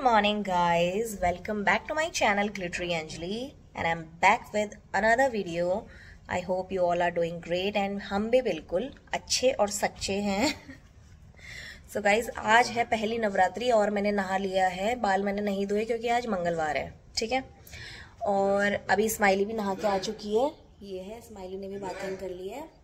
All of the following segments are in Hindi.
morning guys, welcome back to my channel Glittery Anjali and I'm back with another video. I hope you all are doing great and हम भी बिल्कुल अच्छे और सच्चे हैं. So guys, आज है पहली नवरात्रि और मैंने नहा लिया है. बाल मैंने नहीं धोए क्योंकि आज मंगलवार है, ठीक है. और अभी स्माइली भी नहा के आ चुकी है. ये है स्माइली ने भी बाथिंग कर ली है.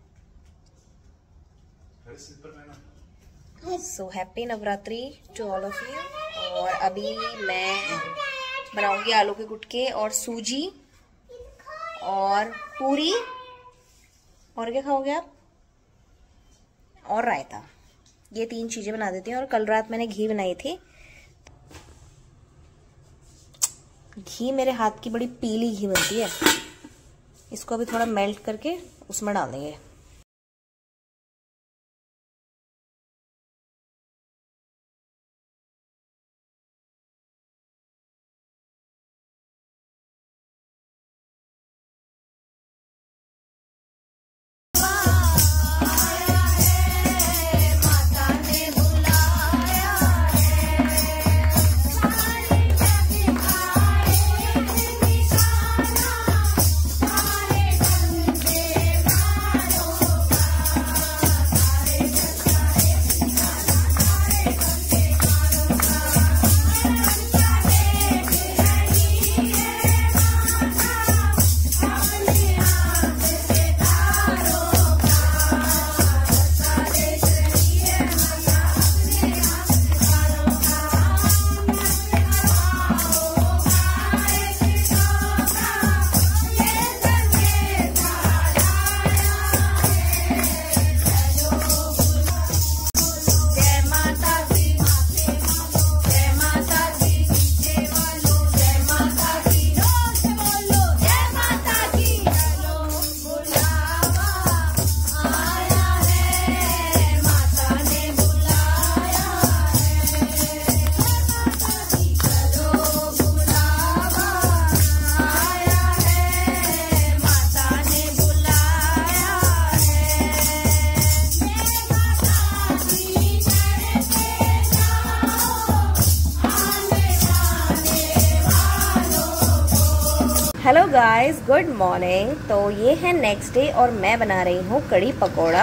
So happy Navratri to all of you. और अभी मैं बनाऊंगी आलू के गुटके और सूजी और पूरी. और क्या खाओगे आप? और रायता. ये 3 चीजें बना देती हूँ. और कल रात मैंने घी बनाई थी. घी मेरे हाथ की बड़ी पीली घी बनती है. इसको अभी थोड़ा मेल्ट करके उसमें डाल देंगे. Hello guys, good morning. तो ये है नेक्स्ट डे और मैं बना रही हूँ कड़ी पकोड़ा.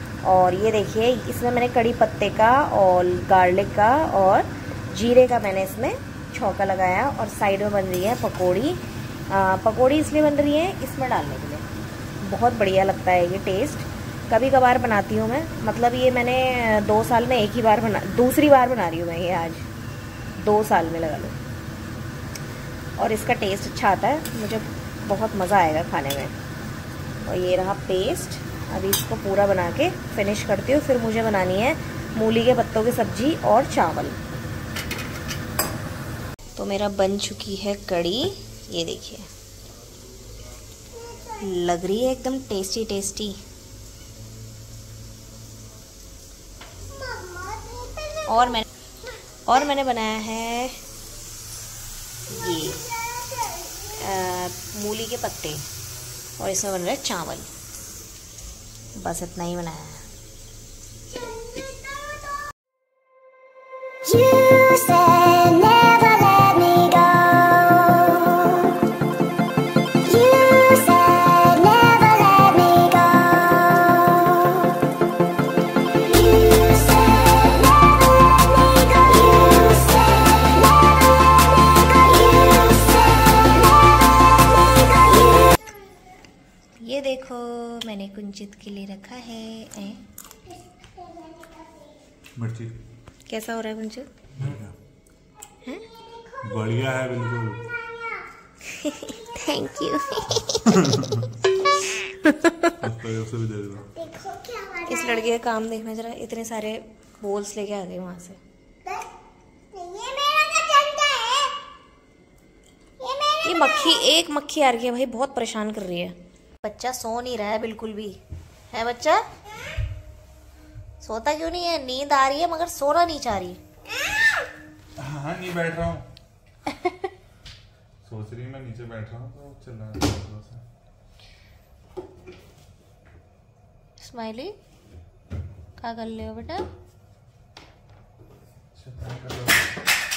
और ये देखिए, इसमें मैंने कड़ी पत्ते का और गार्लिक का और जीरे का मैंने इसमें छौंका लगाया. और साइड में बन रही है पकोड़ी. पकोड़ी इसलिए बन रही है इसमें डालने के लिए. बहुत बढ़िया लगता है ये टेस्ट. कभी कभार बनाती हूँ मैं. मतलब ये मैंने 2 साल में एक ही बार दूसरी बार बना रही हूँ मैं ये. आज 2 साल में लगा लो. और इसका टेस्ट अच्छा आता है. मुझे बहुत मज़ा आएगा खाने में. और ये रहा पेस्ट. अभी इसको पूरा बना के फिनिश करती हूँ. फिर मुझे बनानी है मूली के पत्तों की सब्जी और चावल. तो मेरा बन चुकी है कड़ी. ये देखिए, लग रही है एकदम टेस्टी टेस्टी. और मैंने बनाया है ये मूली के पत्ते. और इसमें बन रहे चावल. बस इतना ही बनाया है. ये देखो, मैंने कुंजित के लिए रखा है मिर्ची. कैसा हो रहा है कुंजित? हैं? बढ़िया है बिल्कुल. Thank you. इस लड़के का काम देखना जरा. इतने सारे बोल्स लेके आ गए वहां से. ये मक्खी, एक मक्खी आ रही है भाई, बहुत परेशान कर रही है. बच्चा सो नहीं रहा है बिल्कुल भी. है बच्चा? सोता क्यों नहीं है? नींद आ रही है मगर सोना नहीं चाह रही. हाँ, नहीं बैठ रहा हूँ. सोच रही मैं नीचे बैठ रहा हूँ तो चल रहा है. स्माइली, क्या कर ले हो बेटा?